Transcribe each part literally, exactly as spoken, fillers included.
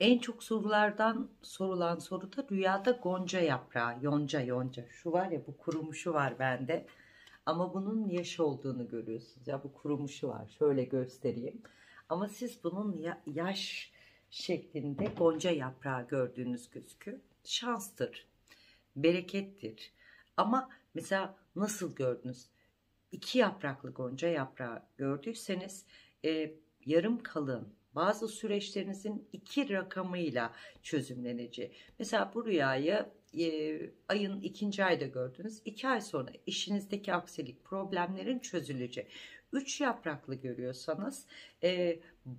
En çok sorulardan sorulan soru da rüyada gonca yaprağı, yonca yonca. Şu var ya, bu kurumuşu var bende. Ama bunun yaş olduğunu görüyorsunuz. Ya bu kurumuşu var. Şöyle göstereyim. Ama siz bunun ya- yaş şeklinde gonca yaprağı gördüğünüz gözüküyor. Şanstır, berekettir. Ama mesela nasıl gördünüz? İki yapraklı gonca yaprağı gördüyseniz e, yarım kalın bazı süreçlerinizin iki rakamıyla çözümleneceği. Mesela bu rüyayı e, ayın ikinci ayda gördünüz. İki ay sonra işinizdeki aksilik problemlerin çözüleceği. Üç yapraklı görüyorsanız e,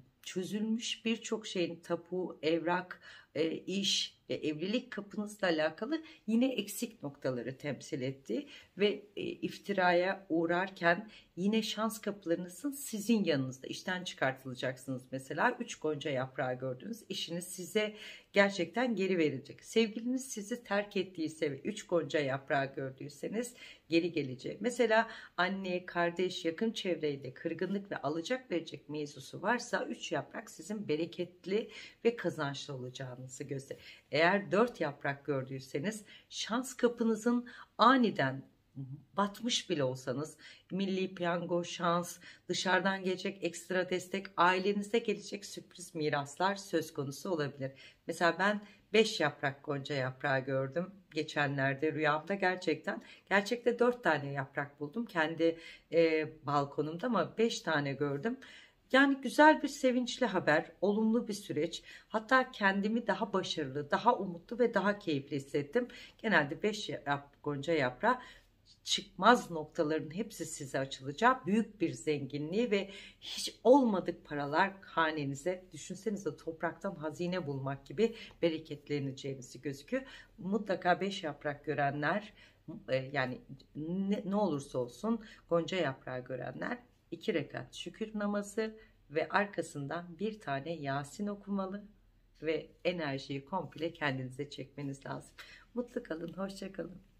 çözülmüş birçok şeyin tapu, evrak, e, iş ve evlilik kapınızla alakalı yine eksik noktaları temsil ettiği ve e, iftiraya uğrarken yine şans kapılarınızın sizin yanınızda işten çıkartılacaksınız. Mesela üç gonca yaprağı gördünüz, işiniz size gerçekten geri verecek. Sevgiliniz sizi terk ettiyse ve üç gonca yaprağı gördüyseniz geri gelecek. Mesela anne, kardeş, yakın çevreyle kırgınlık ve alacak verecek mevzusu varsa üç yaprak sizin bereketli ve kazançlı olacağınızı gösterir. Eğer dört yaprak gördüyseniz şans kapınızın aniden batmış bile olsanız milli piyango, şans, dışarıdan gelecek ekstra destek, ailenize gelecek sürpriz miraslar söz konusu olabilir. Mesela ben beş yaprak gonca yaprağı gördüm geçenlerde rüyamda. Gerçekten gerçekte dört tane yaprak buldum kendi e, balkonumda ama beş tane gördüm. Yani güzel bir sevinçli haber, olumlu bir süreç. Hatta kendimi daha başarılı, daha umutlu ve daha keyifli hissettim. Genelde beş yap, gonca yaprağı çıkmaz noktaların hepsi size açılacak. Büyük bir zenginliği ve hiç olmadık paralar hanenize, düşünsenize topraktan hazine bulmak gibi bereketleneceğinizi gözüküyor. Mutlaka beş yaprak görenler, e, yani ne, ne olursa olsun gonca yaprağı görenler iki rekat şükür namazı ve arkasından bir tane Yasin okumalı ve enerjiyi komple kendinize çekmeniz lazım. Mutlu kalın, hoşça kalın.